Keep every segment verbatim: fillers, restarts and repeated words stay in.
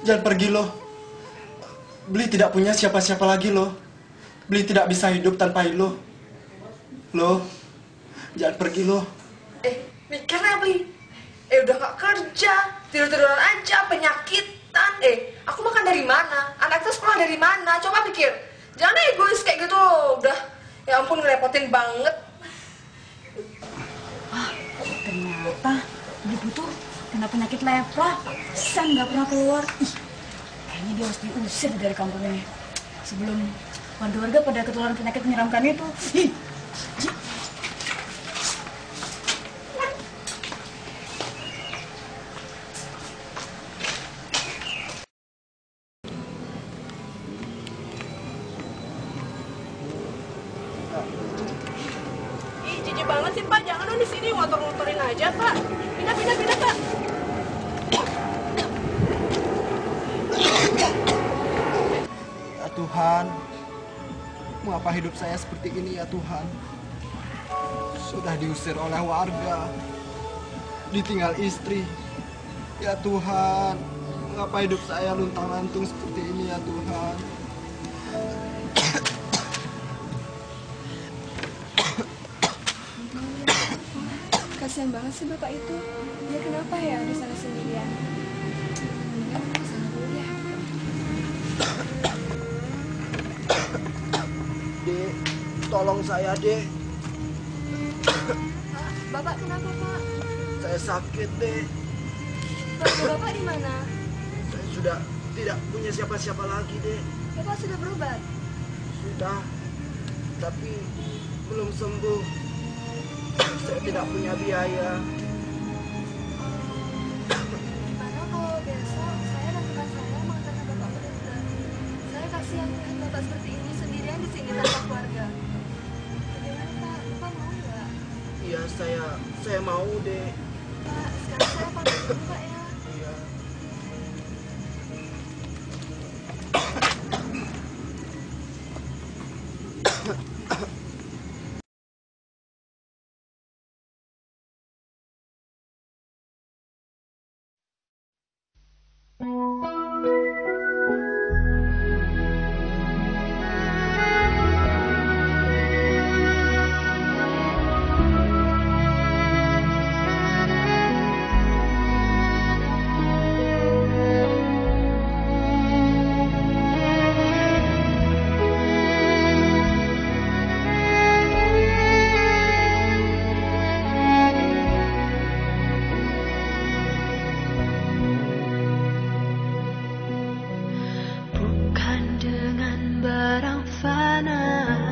Jangan pergi loh. Beli tidak punya siapa-siapa lagi loh. Beli tidak bisa hidup tanpa lo. Loh, jangan pergi loh. Eh, mikirnya Beli. Eh, udah gak kerja, tidur-tiduran aja, penyakitan. Eh, aku makan dari mana? Anak kita sekolah dari mana? Coba pikir. Jangan egois kayak gitu. Udah, ya ampun ngerepotin banget. Ah, ternyata ibu tuh kena penyakit lepra. San nggak pernah keluar. Ih, kayaknya dia harus diusir dari kampung ini sebelum warga-warga pada ketularan penyakit menyeramkan itu. Ih, Ih, jijik banget sih Pak. Jangan dong di sini ngotor-ngotorin aja Pak. Pindah, pindah, pindah Pak. Ya Tuhan, mengapa hidup saya seperti ini ya Tuhan? Sudah diusir oleh warga, ditinggal istri. Ya Tuhan, mengapa hidup saya luntang-lantung seperti ini ya Tuhan? Kasian banget sih bapak itu. Dia kenapa ya di sana sendirian? Mendingan ke sana dulu ya. Dek, tolong saya dek. Pak, bapak kenapa pak? Saya sakit dek. Keluarga bapak di mana? Saya sudah tidak punya siapa-siapa lagi dek. Bapak sudah berobat? Sudah, tapi belum sembuh. Saya tidak punya biaya. Gimana kalau besok saya dan teman saya mengantarkan bapak berobat? Saya kasihan melihat bapak seperti ini sendirian di sini tanpa keluarga. Bagaimana pak? Bapak mau nggak? Iya, saya saya mau dek. Pak, sekarang saya pamit dulu pak ya. Iya. Bukan dengan barang fana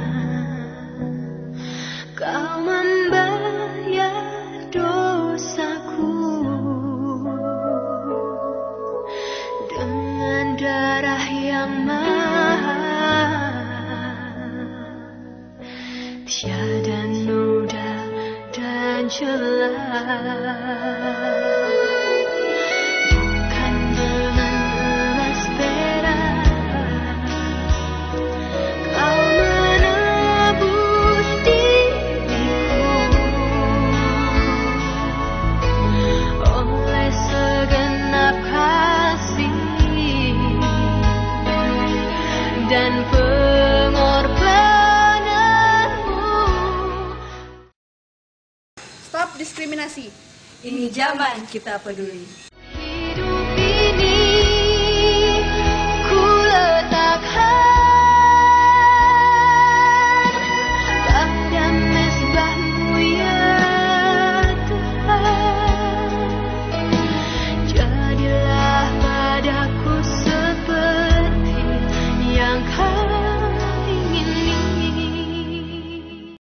kau membayar dosaku, dengan darah yang mahal, tiada noda dan celah. Bukan dengan emas perak kau menebus diriku, oleh segenap kasih dan pengorbananmu. Stop diskriminasi. ini zaman kita peduli.